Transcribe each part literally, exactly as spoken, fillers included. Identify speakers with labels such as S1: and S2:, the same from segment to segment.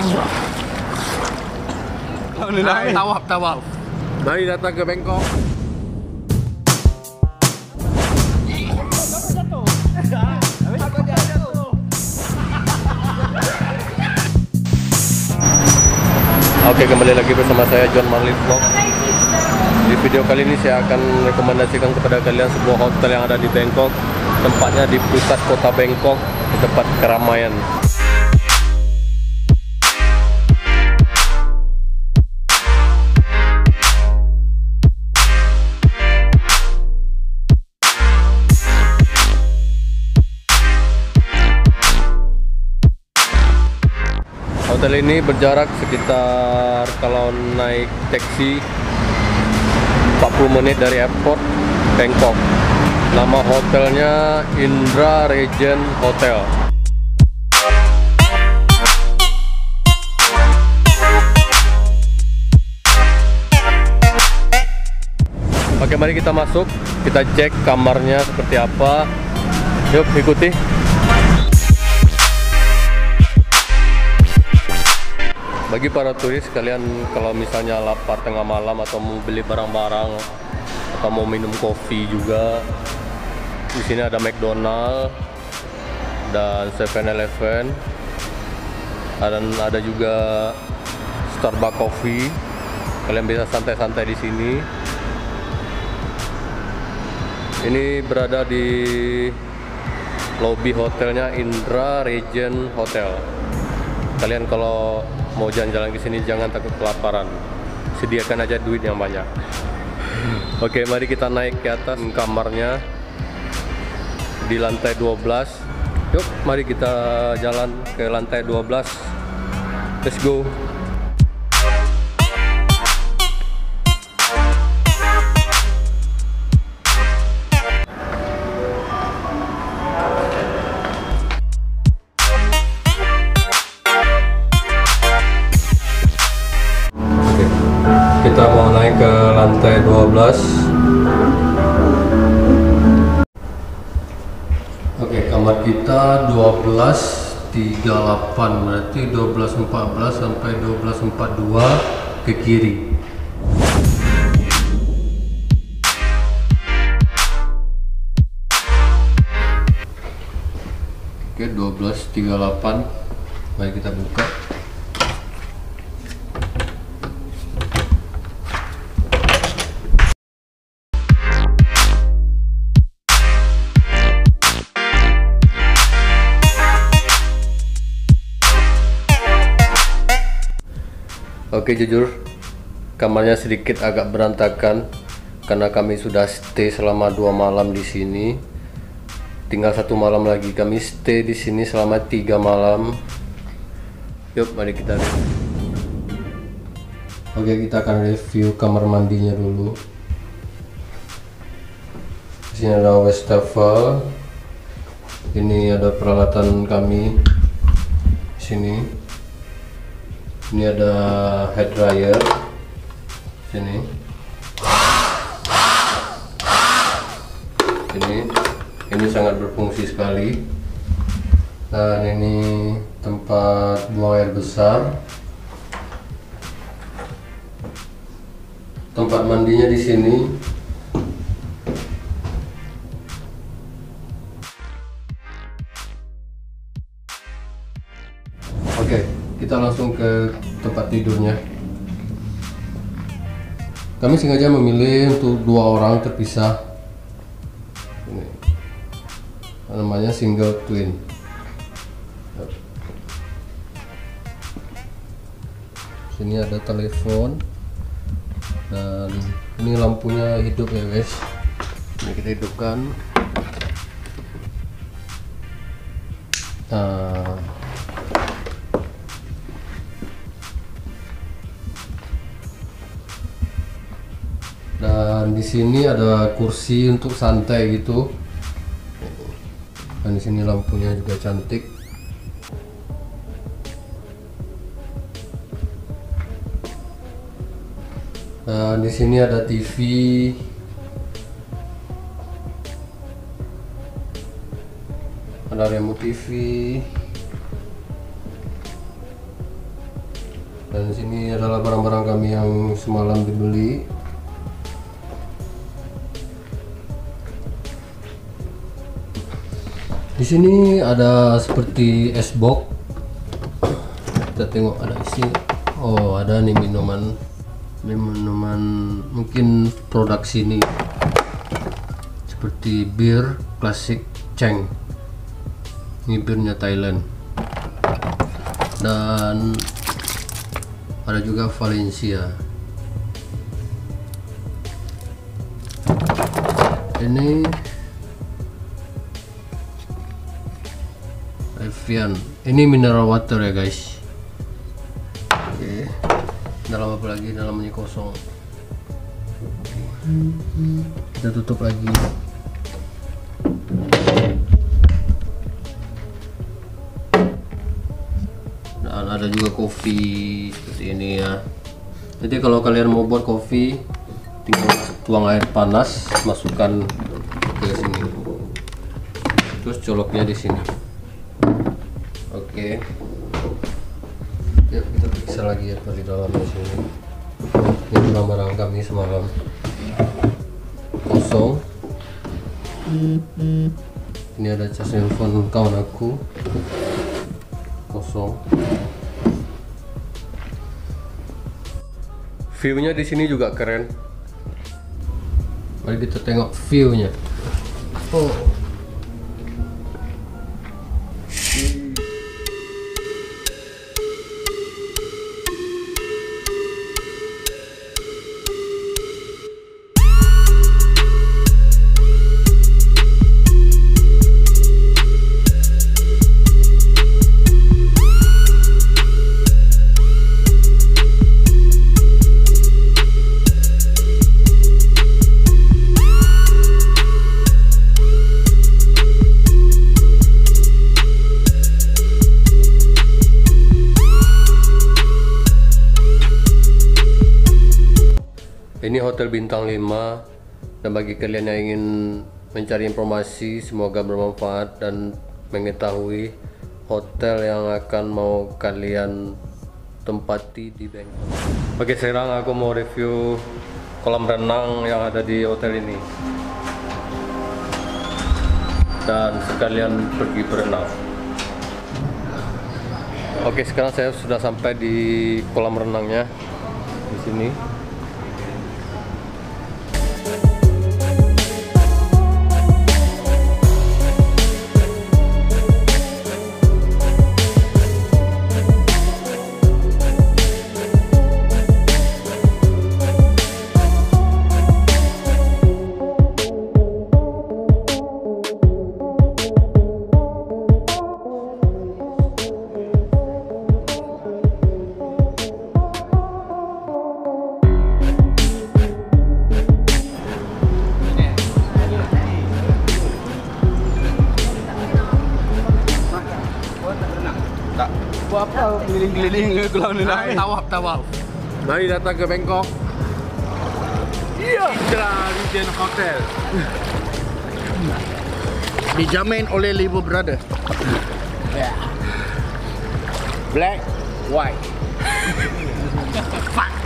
S1: Tawaf, tawaf.
S2: Mari datang ke Bangkok. Oke, kembali lagi bersama saya John Marley Vlog. Di video kali ini saya akan rekomendasikan kepada kalian sebuah hotel yang ada di Bangkok. Tempatnya di pusat kota Bangkok, di tempat keramaian. Hotel ini berjarak sekitar kalau naik taksi empat puluh menit dari airport Bangkok. Nama hotelnya Indra Regent Hotel. Oke, mari kita masuk, kita cek kamarnya seperti apa. Yuk, ikuti. Bagi para turis, kalian kalau misalnya lapar tengah malam atau mau beli barang-barang atau mau minum kopi juga, di sini ada McDonald dan seven eleven, dan ada juga Starbucks Coffee. Kalian bisa santai-santai di sini. Ini berada di lobi hotelnya Indra Regent Hotel. Kalian kalau mau jalan-jalan ke sini jangan takut kelaparan. Sediakan aja duit yang banyak. Oke, mari kita naik ke atas kamarnya di lantai dua belas. Yuk, mari kita jalan ke lantai dua belas. Let's go. Kita mau naik ke lantai dua belas. Oke, kamar kita dua belas tiga puluh delapan, berarti dua belas empat belas sampai dua belas empat puluh dua ke kiri. Oke, dua belas tiga puluh delapan. Mari kita buka. Oke, jujur kamarnya sedikit agak berantakan karena kami sudah stay selama dua malam di sini. Tinggal satu malam lagi, kami stay di sini selama tiga malam. Yuk, mari kita lihat. Oke, kita akan review kamar mandinya dulu. Di sini ada wastafel. Ini ada peralatan kami. Di sini. Ini ada hair dryer. Sini. Ini, ini sangat berfungsi sekali. Dan ini tempat buang air besar. Tempat mandinya di sini. Oke, kita langsung ke tempat tidurnya. Kami sengaja memilih untuk dua orang terpisah. Ini namanya single twin. Sini ada telepon dan ini lampunya hidup ya guys. Ini kita hidupkan. Nah, dan di sini ada kursi untuk santai gitu. Dan di sini lampunya juga cantik. Dan di sini ada T V. Ada remote T V. Dan sini adalah barang-barang kami yang semalam dibeli. Di sini ada seperti es box. Kita tengok ada isi. Oh, ada nih minuman, minuman mungkin produk sini. Seperti bir klasik Cheng. Ini birnya Thailand. Dan ada juga Valencia. Ini Evian. Ini mineral water ya guys. Oke. Dalam apa lagi? Dalamnya kosong. Kita tutup lagi. Dan ada juga kopi seperti ini ya. Jadi kalau kalian mau buat kopi, tinggal tuang air panas, masukkan ke sini, terus coloknya di sini. Oke. Ya, kita periksa lagi ya dari dalam sini. Ini barang-barang kami semalam kosong. Ini ada cas handphone kawan aku kosong. View-nya di sini juga keren. Mari kita tengok view-nya. Oh. Ini hotel bintang lima, dan bagi kalian yang ingin mencari informasi, semoga bermanfaat dan mengetahui hotel yang akan mau kalian tempati di Bangkok. Oke, sekarang aku mau review kolam renang yang ada di hotel ini dan sekalian pergi berenang. Oke, sekarang saya sudah sampai di kolam renangnya di sini.
S1: Apa keliling-keliling ke kolam renang?
S3: Tawaf, tawaf. Mari datang ke Bangkok.
S1: Iya.
S3: Indra Regent Hotel.
S1: Dijamin oleh Libo Brother. Black, white. Fuck.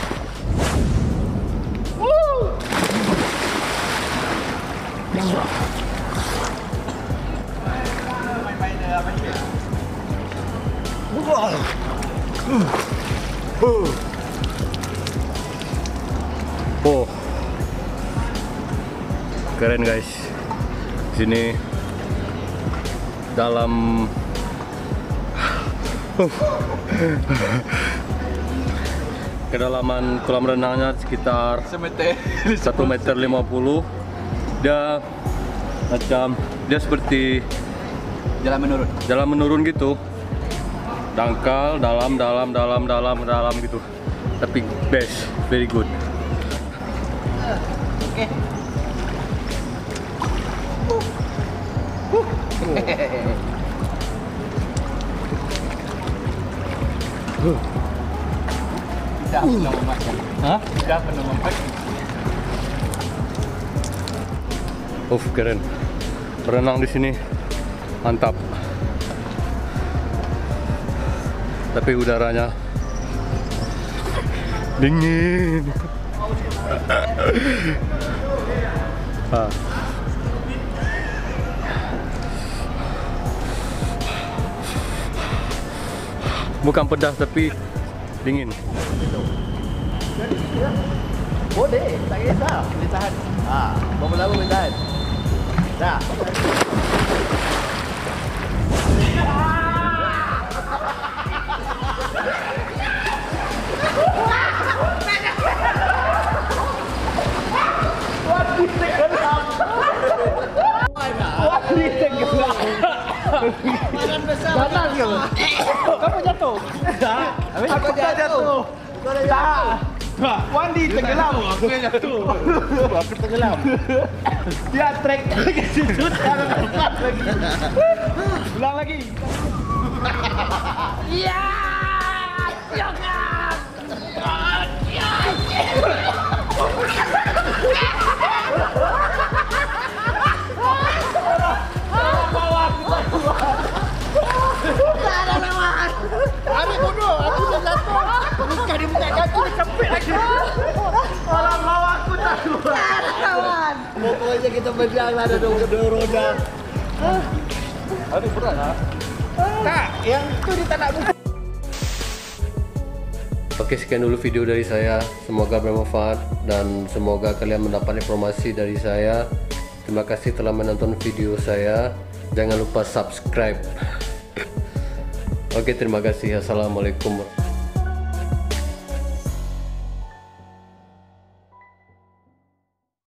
S1: Woo.
S2: Oh, keren guys. Sini dalam kedalaman kolam renangnya sekitar satu meter lima puluh. Dia macam dia seperti
S1: Jalan menurun.
S2: jalan menurun gitu. Dangkal, dalam, dalam, dalam, dalam, dalam gitu. Tapi best, very good.
S1: Oke. Tidak pernah memakai.
S2: Hah?
S1: Tidak pernah memakai.
S2: Uff, keren. Berenang di sini mantap. Tapi udaranya Dingin. Ah. Bukan pedas tapi dingin.
S1: Boleh, tak kisah. Boleh tahan. Ha, berapa lama boleh tahan? Dah. Wadi tenggelam. Badan besar. Badan ke? Kamu jatuh? Tak. Aku tak jatuh. Tak. Wandi tenggelam. Aku yang jatuh. Aku tenggelam. Dia trek ke situ. Dia lepas lagi. Ulang lagi. Ya. Jangan. Ari bodoh, aku dah jatuh. Bukan dia buka kaki, dia kepit lagi. Orang bawa aku tak keluar. Kawan. Pokoknya kita berjalan lah ada dua roda. Aduh berat lah. Tak, yang tu dia tak nak buka.
S2: Oke, sekian dulu video dari saya. Semoga bermanfaat dan semoga kalian mendapat informasi dari saya. Terima kasih telah menonton video saya. Jangan lupa subscribe. Oke, terima kasih. Assalamualaikum.